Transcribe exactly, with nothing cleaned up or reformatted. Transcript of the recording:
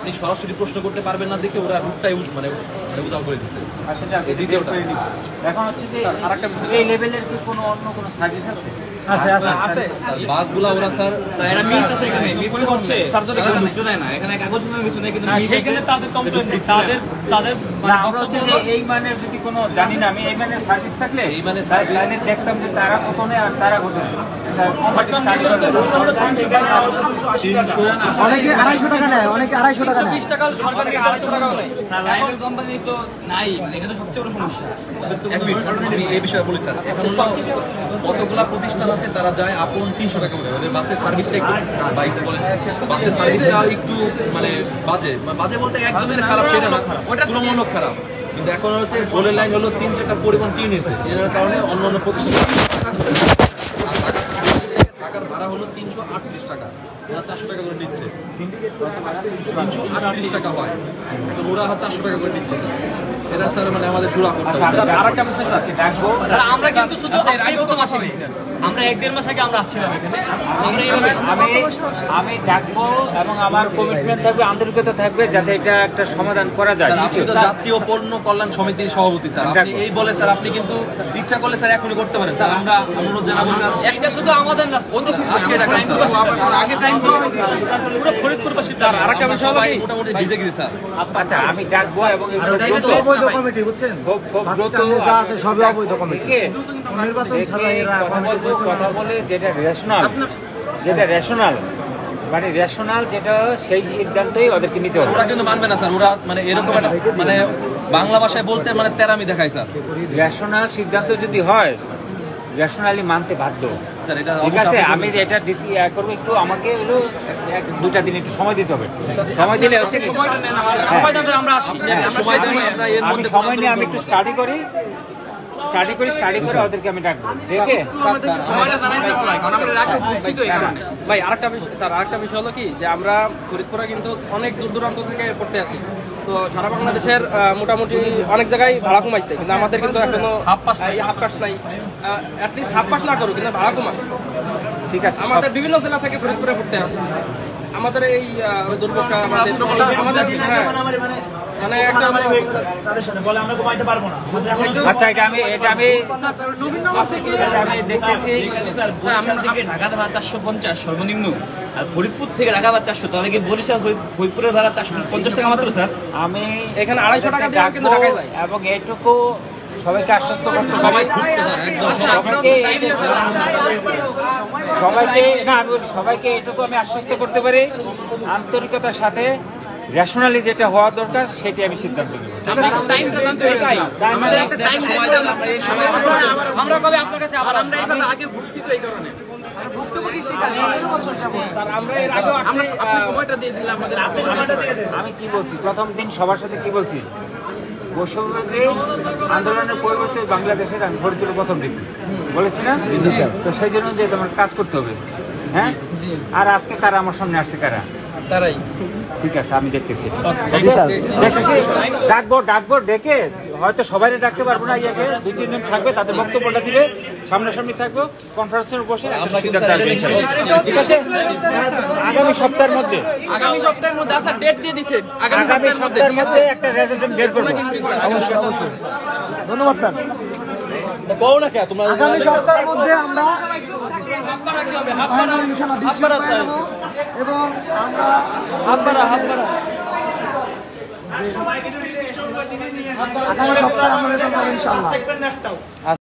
আপনি সরাসরি প্রশ্ন করতে পারবেন না দেখে ওরা রুটটাই মানে উদাও করে দিচ্ছে। আচ্ছা যাক, দ্বিতীয়টা এখন হচ্ছে যে আরেকটা বিষয়, এই লেভেলের কি কোনো অন্য কোনো সার্ভিস আছে? আছে আছে আছে বাসগুলো ওরা স্যার এরা মিথ আছে, এখানে মিথ হচ্ছে স্যার যদি কেউ ঢুকতে দেয় না, এখানে কাগজ কোনো কিছু নেই, কিন্তু সেইখানে তাদের কমপ্লেইন নেই, তাদের তাদের না আমরা হচ্ছে যে এই মানের যদি কোনো জানি না আমি এই মানের সার্ভিস থাকলে এই মানের লাইনে দেখতাম যে তারা কত নেই আর তারা কত নেই। অনেকে আড়াইশো টাকা নেয়, অনেকে আড়াইশো টাকা নেয়। বিশ টাকা সরকারি আড়াইশো টাকা নেয়। স্যার লাইভেল কোম্পানি তো নাই, মানে এটা তো সবচেয়ে বড় সমস্যা। এক মিনিট আমি এই বিষয়ে বলি স্যার। এখন কতগুলা প্রতিষ্ঠান আছে তারা যায় আপন তিনশো টাকা বলে, ওদের বাসের সার্ভিসটা একটু বাইক বলে বাসের সার্ভিসটা একটু মানে বাজে বাজে বলতে একদমই খারাপ সেটা না, ওটা তুলনামূলক খারাপ। কিন্তু এখন হচ্ছে গোলের লাইন হলো তিন চারটা পরিবহন টিম এসে এর কারণে অন্য অন্য প্রতিষ্ঠান টাকার ভাড়া হলো তিনশো আটত্রিশ টাকা, ওরা চারশো টাকা করে নিচ্ছে। তিনশো আটত্রিশ টাকা হয়, এখন ওরা চারশো টাকা করে নিচ্ছে স্যার। এটা স্যার মানে আমাদের সুরা করতে হবে। আরেকটা বিষয় স্যার কি ডাকবো, আমরা কিন্তু শুধু আমরা এক দেড় মাস আগে আমরা আসছিলাম এখানে। আমি আমি ডাকবো এবং আমার কমিটমেন্ট থাকবে, আন্তরিকতা থাকবে যাতে এটা একটা সমাধান করা যায়। আপনি তো জাতীয় পণ্য কল্যাণ সমিতির সভাপতি স্যার, আপনি এই বলে স্যার আপনি কিন্তু ইচ্ছা করলে স্যার এখনই করতে পারেন স্যার। আমরা অনুরোধ জানাবো স্যার, একটা শুধু আমাদের না, আজকে টাকা আগে টাইম পুরো ফরিদপুরবাসী স্যার। আরেকটা বিষয় সবাই মোটামুটি ভিজে গেছে স্যার। আচ্ছা আমি ডাকবো এবং অবৈধ কমিটি বুঝছেন, যা আছে সবই অবৈধ কমিটি। নির্বাচন ছাড়া এরা কথা বলে যেটা রেশনাল, যেটা রেশনাল মানে রেশনাল যেটা সেই সিদ্ধান্তই ওদেরকে নিতে হবে। ওরা কিন্তু মানবে না স্যার, ওরা মানে এরকম একটা মানে বাংলা ভাষায় বলতে মানে তেরামি দেখায় স্যার। রেশনাল সিদ্ধান্ত যদি হয় রেশনালি মানতে বাধ্য স্যার। এটা ঠিক আছে, আমি এটা ডিসি করবো, একটু আমাকে হলো এক দুটা দিন একটু সময় দিতে হবে। সময় দিলে হচ্ছে কি আমি সময় নিয়ে আমি একটু স্টাডি করি স্টাডি করি স্টাডি করে ওদেরকে আমি ডাকবো। দেখে ভাই আরেকটা বিষয় স্যার, আরেকটা বিষয় হলো কি যে আমরা ফরিদপুরে কিন্তু অনেক দূর দূরান্ত থেকে পড়তে আসি, তো সারা বাংলাদেশের মোটামুটি অনেক জায়গায় ভাড়া কমাইছে, কিন্তু আমাদের কিন্তু এখনো হাফ পাস হাফ পাস নাই। অ্যাটলিস্ট হাফ পাস না করুক, কিন্তু ভাড়া কমাস। ঠিক আছে, আমাদের বিভিন্ন জেলা থেকে ফরিদপুরে পড়তে আসে। আমাদের এই দুর্ভোগটা আমাদের মানে একটা আচ্ছা এটা আমি এটা আমি দেখতেছি ঢাকার ভাড়া চারশো পঞ্চাশ সর্বনিম্ন, আর ফরিদপুর থেকে ঢাকা ভাড়া চারশো, তাদেরকে বরিশাল ফরিদপুরের ভাড়া চারশো পঞ্চাশ টাকা মাত্র স্যার। আমি এখানে আড়াইশো টাকা দিয়ে কিন্তু ঢাকায় যাই এবং এইটুকু সবাইকে আশ্বস্ত করতে সবাই সবাইকে না আমি বলি সবাইকে এটুকু আমি আশ্বস্ত করতে পারি, আন্তরিকতার সাথে রেশনালি যেটা হওয়া দরকার সেটি আমি সিদ্ধান্ত নেব। আমি কি বলছি প্রথম দিন সবার সাথে কি বলছি, বৈষম্যবিরোধী আন্দোলনের পরিবর্তে বাংলাদেশের আমি ফরিদপুরে প্রথম দিচ্ছি বলেছি না, তো সেই জন্য যে তোমার কাজ করতে হবে। হ্যাঁ, আর আজকে কারা আমার সামনে আসছে, কারা তারাই। ঠিক আছে আমি দেখতেছি, দেখতেছি ডাকবো ডাকবো ডেকে হয়তো সবাই ডাকতে পারবো না, ইয়াকে দুই তিনজন থাকবে তাদের বক্তব্যটা দিবে, সামনাসামনি থাকবো, কনফারেন্সের বসে ঠিক আছে। আগামী সপ্তাহের মধ্যে আগামী সপ্তাহের মধ্যে আচ্ছা ডেট দিয়ে দিচ্ছে, আগামী সপ্তাহের মধ্যে একটা রেজাল্ট বের করবো। অবশ্যই অবশ্যই ধন্যবাদ স্যার। কও না কে তোমরা আগামী সপ্তাহের মধ্যে আমরা এবং আমরা আগামী সপ্তাহে আমরা ইনশাআল্লাহ